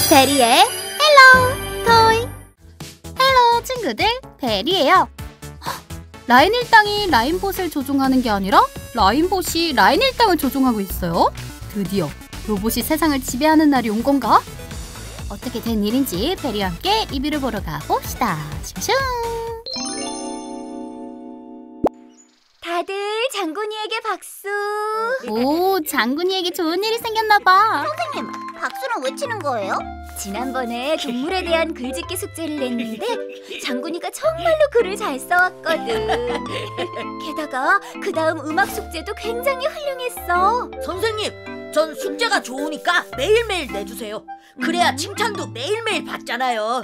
베리의 헬로 토이. 헬로 친구들, 베리예요. 라인 일당이 라인봇을 조종하는 게 아니라 라인봇이 라인 일당을 조종하고 있어요. 드디어 로봇이 세상을 지배하는 날이 온 건가? 어떻게 된 일인지 베리와 함께 리뷰를 보러 가봅시다. 슝슝. 다들 장군이에게 박수. 오, 장군이에게 좋은 일이 생겼나봐. 선생님, 박수는 왜 치는 거예요? 지난번에 동물에 대한 글짓기 숙제를 냈는데 장군이가 정말로 글을 잘 써왔거든. 게다가 그 다음 음악 숙제도 굉장히 훌륭했어. 선생님, 전 숙제가 좋으니까 매일매일 내주세요. 그래야 칭찬도 매일매일 받잖아요.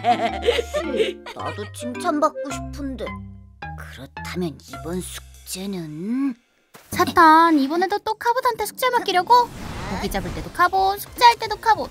나도 칭찬받고 싶은데. 그렇다면 이번 숙제는... 차탄, 이번에도 또 카봇한테 숙제 맡기려고? 고기 잡을 때도 카봇, 숙제할 때도 카봇.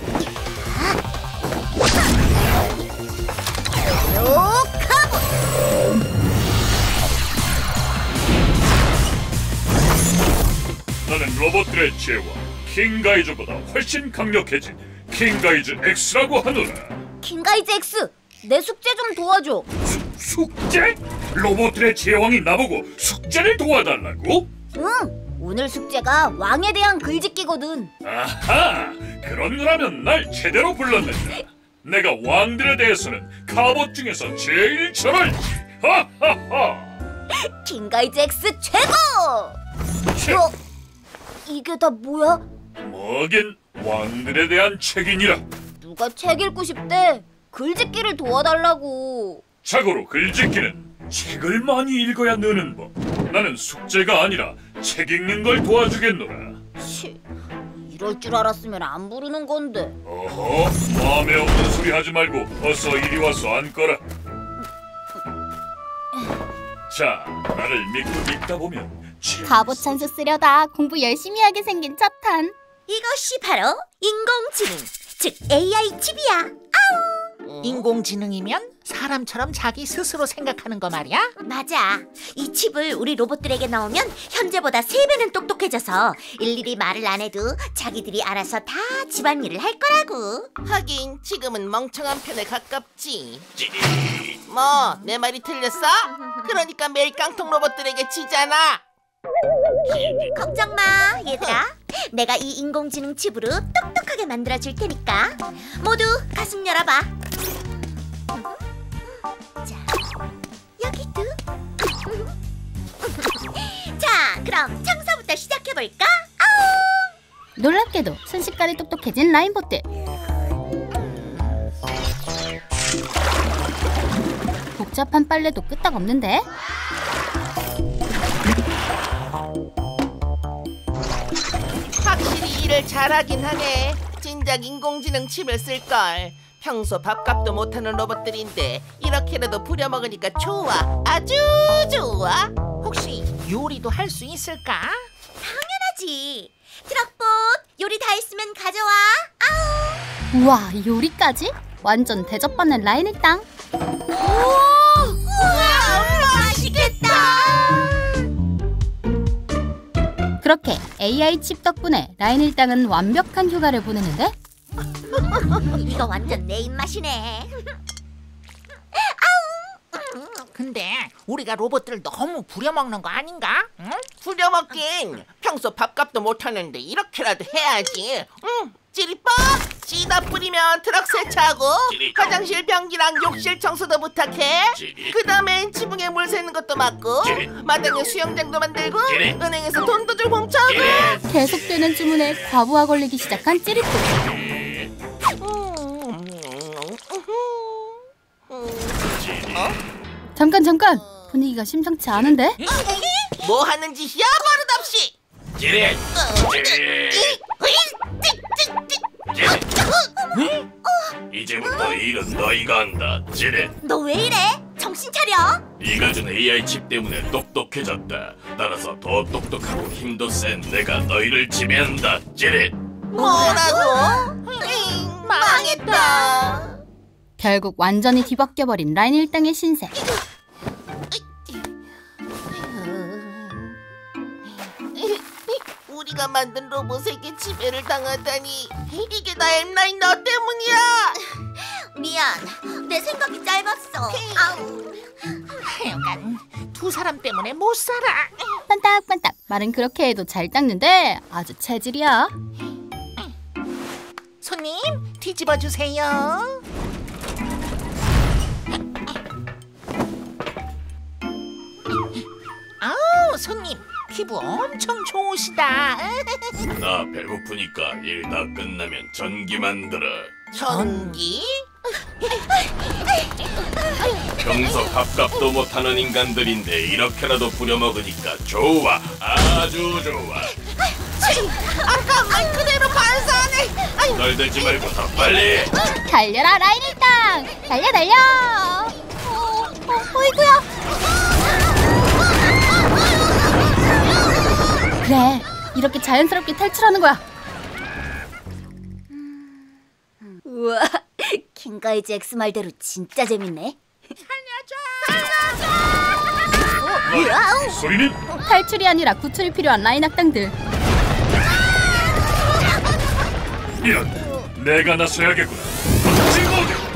나는 로봇들의 제왕 킹가이즈보다 훨씬 강력해진 킹가이즈 X라고 하노라. 킹가이즈 X! 내 숙제 좀 도와줘. 숙제? 로봇들의 제왕이 나보고 숙제를 도와달라고? 응! 오늘 숙제가 왕에 대한 글짓기거든. 아하! 그런 거라면 날 제대로 불렀는다. 내가 왕들에 대해서는 카봇 중에서 제일 잘알지. 하하하! 킹가이즈 X 최고! 切! 이게 다 뭐야? 뭐긴 왕들에 대한 책이니라. 누가 책 읽고 싶대? 글짓기를 도와달라고. 자고로 글짓기는 책을 많이 읽어야 느는 법. 나는 숙제가 아니라 책 읽는 걸 도와주겠노라. 치, 이럴 줄 알았으면 안 부르는 건데. 어허, 마음에 없는 소리 하지 말고 어서 이리 와서 앉거라. 자, 나를 믿고 읽다 보면 카봇 찬스 쓰려다 공부 열심히 하게 생긴 차탄. 이것이 바로 인공지능, 즉 AI 칩이야. 인공지능이면 사람처럼 자기 스스로 생각하는 거 말이야? 맞아. 이 칩을 우리 로봇들에게 넣으면 현재보다 3배는 똑똑해져서 일일이 말을 안 해도 자기들이 알아서 다 집안일을 할 거라고. 하긴 지금은 멍청한 편에 가깝지. 뭐 내 말이 틀렸어? 그러니까 매일 깡통 로봇들에게 지잖아. 걱정 마, 얘들아. 내가 이 인공지능 칩으로 똑똑하게 만들어줄 테니까 모두 가슴 열어봐. 자, 여기도. 자, 그럼 청소부터 시작해볼까? 놀랍게도 순식간에 똑똑해진 라인봇들. 복잡한 빨래도 끄떡없는데? 확실히 일을 잘하긴 하네. 진작 인공지능 칩을 쓸걸. 평소 밥값도 못하는 로봇들인데 이렇게라도 부려먹으니까 좋아. 아주 좋아. 혹시 요리도 할 수 있을까? 당연하지. 트럭봇, 요리 다 했으면 가져와. 우와, 요리까지? 완전 대접받는 라인 일당. 맛있겠다. 그렇게 AI 칩 덕분에 라인 일당은 완벽한 휴가를 보내는데, 이거 완전 내 입맛이네. 근데 우리가 로봇들 너무 부려먹는 거 아닌가? 응? 부려먹긴. 평소 밥값도 못하는데 이렇게라도 해야지. 찌리뻑! 찌다 뿌리면 트럭 세차하고 화장실 변기랑 욕실 청소도 부탁해. 그 다음엔 지붕에 물 새는 것도 맡고 마당에 수영장도 만들고 은행에서 돈도 좀 훔쳐오고. 계속되는 주문에 과부하 걸리기 시작한 찌릿도. 잠깐! 분위기가 심상치 않은데? 뭐 하는 짓이야 버릇없이. 지렛! 이제부터 일은 너희가 한다. 지렛! 너 왜 이래? 정신 차려. 네가 준 AI 칩 때문에 똑똑해졌다. 따라서 더 똑똑하고 힘도 센 내가 너희를 지배한다. 지렛! 뭐라고? 망했다. 결국 완전히 뒤바뀌어버린 라인 일당의 신세. 우리가 만든 로봇에게 지배를 당하다니. 이게 다 M9 너 때문이야. 미안, 내 생각이 짧았어. 아우. 하여간 두 사람 때문에 못 살아. 반딱반딱. 말은 그렇게 해도 잘 닦는데 아주 체질이야. 손님, 뒤집어 주세요. 아우, 손님, 피부 엄청 좋으시다. 나 배고프니까 일 다 끝나면 전기 만들어. 전기? 평소 밥값도 못하는 인간들인데 이렇게라도 부려먹으니까 좋아. 아주 좋아. 아까 말 그대로 반사하네. 널대지 말고 더 빨리. 달려라 라인일당. 달려 달려. 어이구야. 그래, 이렇게 자연스럽게 탈출하는 거야. 우와, 킹가이즈 X 말대로 진짜 재밌네. 소리는 탈출이 아니라 구출이 필요한 라인 악당들. 이런. 내가 나서야겠구나. 친구들.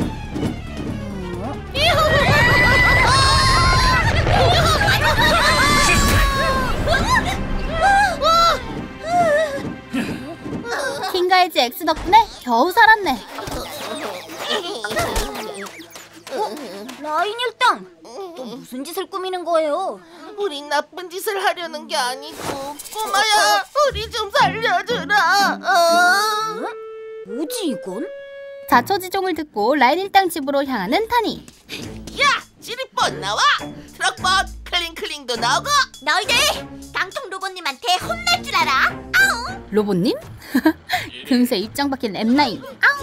킹가이즈 X 덕분에 겨우 살았네. 라인 일당, 또 무슨 짓을 꾸미는 거예요? 우린 나쁜 짓을 하려는 게 아니고, 꼬마야, 우리 좀 살려주라. 뭐지 이건? 자초지종을 듣고 라인일당 집으로 향하는 타니. 야, 찌릿번 나와. 트럭번, 클링클링도 나오고. 너희들 깡통 로봇님한테 혼날 줄 알아? 아우. 로봇님? 금세 입장 바뀐 M9.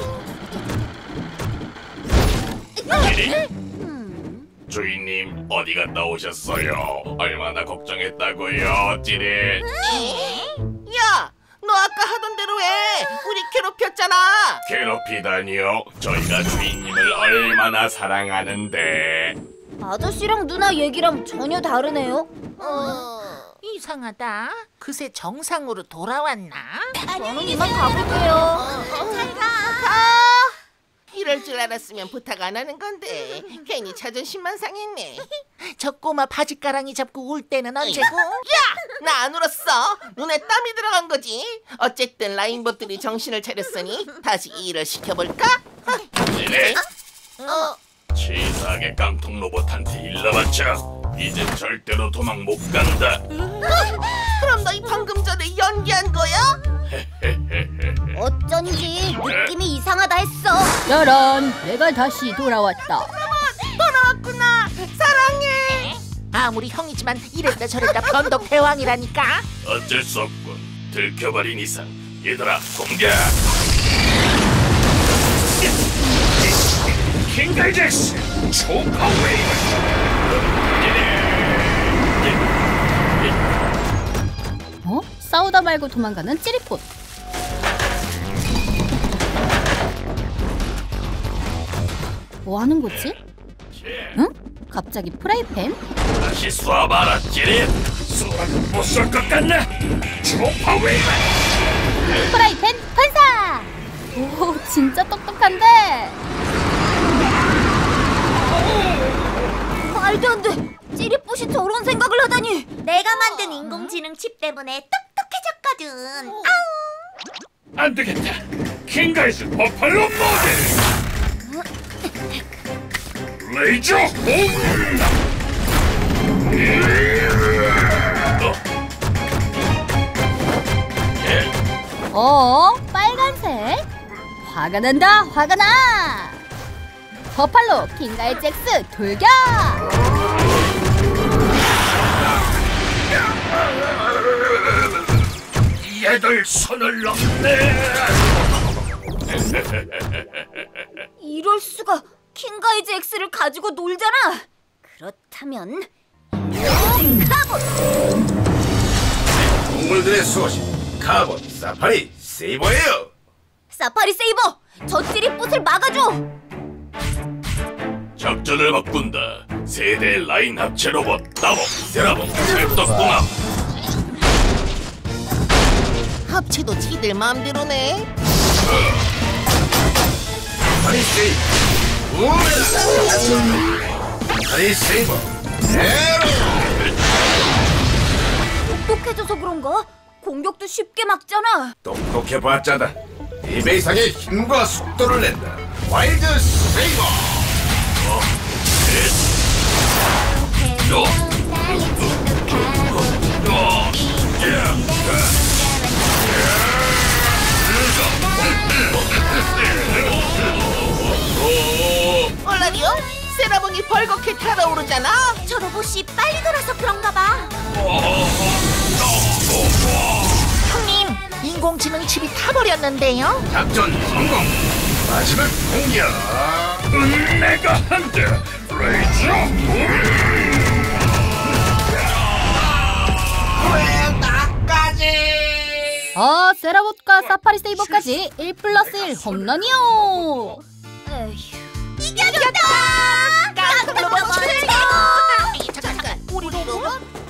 주인님 어디 갔다 오셨어요? 얼마나 걱정했다고요, 찌릿. 야, 너 아까 하던 대로 해. 우리 괴롭혔잖아. 괴롭히다니요? 저희가 주인님을 얼마나 사랑하는데. 아저씨랑 누나 얘기랑 전혀 다르네요. 이상하다. 그새 정상으로 돌아왔나? 저는 이만 가볼게요. 이럴 줄 알았으면 부탁 안 하는 건데 괜히 자존심만 상했네. 저 꼬마 바지가랑이 잡고 울 때는 언제고? 나 안 울었어. 눈에 땀이 들어간 거지. 어쨌든 라인봇들이 정신을 차렸으니 다시 이 일을 시켜볼까? 찌릿. 치사하게 깡통 로봇한테 일러봤자 이제 절대로 도망 못 간다. 그럼 너희 방금 전에 연기한 거야? 어쩐지 느낌이 이상하다 했어. 짜란, 내가 다시 돌아왔다. 또 나왔구나. 사랑해. 아무리 형이지만 이랬다 저랬다 변덕 대왕이라니까. 어쩔 수 없군. 들켜버린 이상 얘들아 공격. 킹가이즈 초파 웨이브. 어? 싸우다 말고 도망가는 찌릿꽃. 뭐 하는 거지? 응? 갑자기 프라이팬? 다시 쏴봐라 찌릿. 쏘라면 못 쏠 것 같나? 초파 웨이브. 프라이팬 반사! 오, 진짜 똑똑한데? 말도 안 돼. 찌릿붓이 저런 생각을 하다니. 내가 만든 인공지능 칩 때문에 똑똑해졌거든. 아우. 안 되겠다. 킹가이즈 버팔로 모델. 레이저 홈. 빨간색? 화가 난다, 화가 나! 버팔로 킹가이즈 X 돌격! 얘들 손을 넘네. 이럴 수가. 킹가이즈 X를 가지고 놀잖아. 그렇다면 카본! 동물들의 수호신 카본 사파리 세이버예요. 사파리 세이버! 저 찌릿붓을 막아줘! 작전을 바꾼다. 세대 라인 합체 로봇 나보 세라보 찰떡궁합. 합체도 지들 마음대로네. 사파리 세이버 우메라 사파리 세이버 에로 똑똑해져서 그런가? 공격도 쉽게 막잖아. 똑똑해봤자다 2배 이상의 힘과 속도를 낸다 와일드 세이버 얼라리요? 세라봉이 벌겋게 타오르잖아. 저 로봇이 빨리 돌아서 그런가 봐. 형님, 인공지능 칩이 타버렸는데요. 작전 성공 마지막 공격 내가 한다. 레이저 왜 나까지? 세라봇과 사파리 세이버까지 1+1 홈런이요. 에휴. 이겼다! 깡통 로봇 최고! 잠깐, 우리 로봇?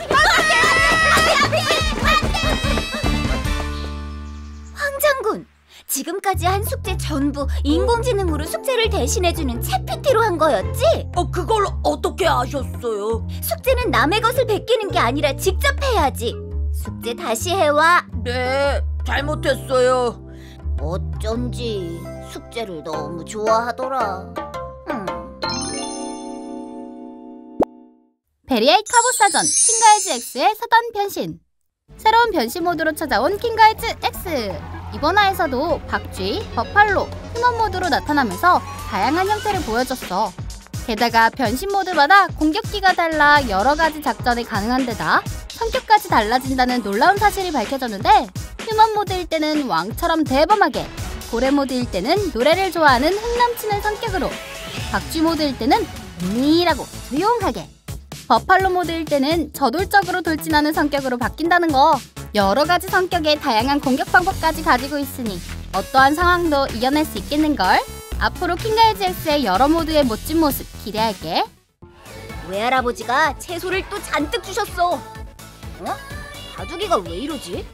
황장군, 지금까지 한 숙제 전부 인공지능으로 숙제를 대신해주는 챗PT로 한 거였지? 그걸 어떻게 아셨어요? 숙제는 남의 것을 베끼는 게 아니라 직접 해야지. 숙제 다시 해와. 네, 잘못했어요. 어쩐지 숙제를 너무 좋아하더라. 베리의 카봇 사전 킹가이즈 X의 사단 변신. 새로운 변신 모드로 찾아온 킹가이즈 X. 이번 화에서도 박쥐, 버팔로, 휴먼 모드로 나타나면서 다양한 형태를 보여줬어. 게다가 변신 모드마다 공격기가 달라 여러가지 작전이 가능한 데다 성격까지 달라진다는 놀라운 사실이 밝혀졌는데, 휴먼 모드일 때는 왕처럼 대범하게, 고래 모드일 때는 노래를 좋아하는 흥남치는 성격으로, 박쥐 모드일 때는 은밀하고 조용하게, 버팔로 모드일 때는 저돌적으로 돌진하는 성격으로 바뀐다는 거. 여러가지 성격의 다양한 공격 방법까지 가지고 있으니 어떠한 상황도 이겨낼 수 있겠는걸? 앞으로 킹가이즈 X의 여러 모드의 멋진 모습 기대할게. 외할아버지가 채소를 또 잔뜩 주셨어. 바둑이가 왜 이러지?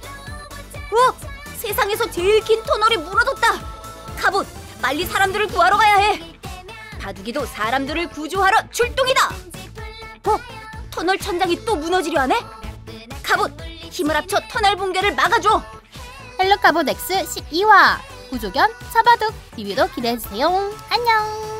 세상에서 제일 긴 터널이 무너졌다. 카봇, 빨리 사람들을 구하러 가야 해. 바둑이도 사람들을 구조하러 출동이다. 터널 천장이 또 무너지려 하네. 카봇, 힘을 합쳐 터널 붕괴를 막아줘. 헬로 카봇 X 12화 구조견 차바둑 리뷰도 기대해주세요. 안녕.